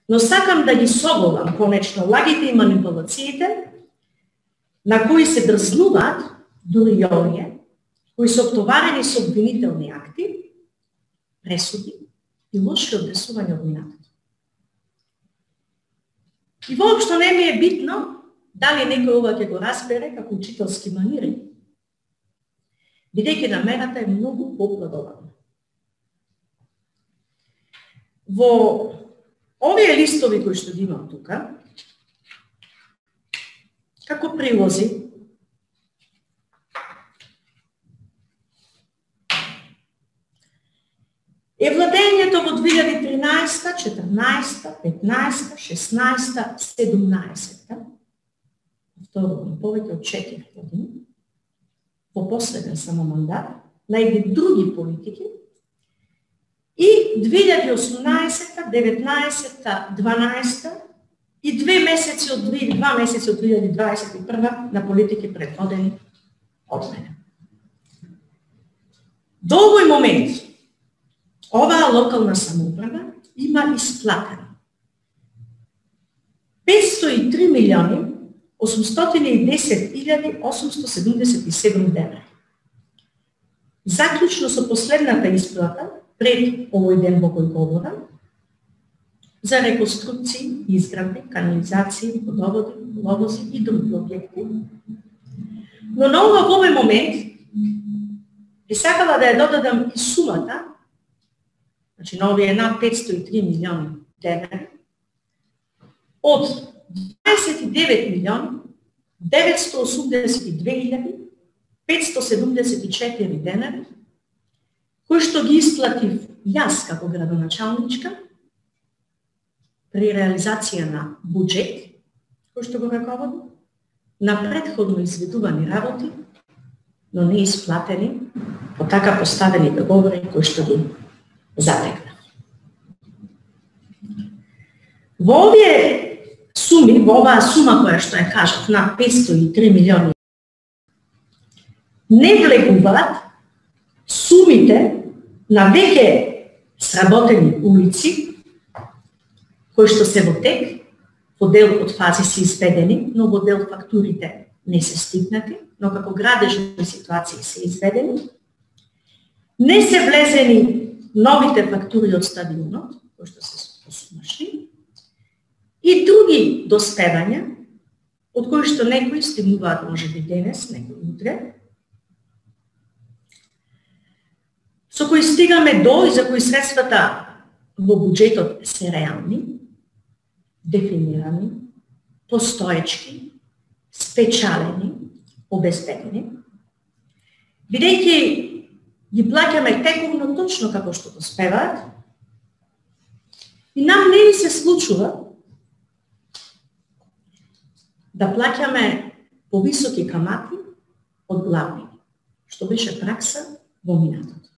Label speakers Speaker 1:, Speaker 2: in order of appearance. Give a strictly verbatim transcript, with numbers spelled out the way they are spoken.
Speaker 1: Но сакам да ги соголам конечно лагите и манипулациите на кои се дрзнуваат дури и оние кои се оптоварени со обвинителни акти, пресуди и лоши однесувања од минатото. И воопшто не ми е битно дали некој ова ќе го разбере како учителски манири, бидејќи намерата е многу попладована. Во овие листови кои што ги имам тука, како прилози, е владењето во две илјади и тринаесетта, четрнаесетта, петнаесетта, шеснаесетта, седумнаесетта, второ, повеќе од четири години, во последен само мандат, на едни други политики, и две илјади и осумнаесетта, деветнаесетта, дванаесетта и две месеци од две, два месеци од две илјади дваесет и прва на политики предводени од мене. До овој момент оваа локална самоуправа има исплатено петстотини и три милиони осумстотини и десет илјади осумсто седумдесет и седум денари. Заклучно со последната исплата пред овој ден во кој говорам, за реконструкции, изградби, канализации, водоводи, ловози и други објекти. Но на ова во овој момент би сакала да ја додадам и сумата, значи на овие над петстотини и три милиони денари, од дваесет и девет милиони деветсто осумдесет и две илјади петсто седумдесет и четири денари, кои што ги исплатив јас како градоначалничка при реализација на буџет, кој што го раководам, на претходно изведувани работи, но не исплатени по така поставени договори кои што ги затекнав. Во овие суми, во оваа сума која што ја кажав, на петстотини и три милиони, не влегуваат сумите на веќе сработени улици, кои што се во тек, во дел од фази се изведени, но во дел фактурите не се стигнати, но како градежни ситуации се изведени. Не се влезени новите фактури од стадионот, кои што се посумашни, и други доспевања, од кои што некои стигнуваат можеби денес, некои утре, со кои стигаме до и за кои средствата во буџетот се реални, дефинирани, постоечки, спечалени, обезбедени, бидејќи ги плаќаме тековно точно како што доспеваат, и нам не ни се случува да плаќаме повисоки камати од главни, што беше пракса во минатото.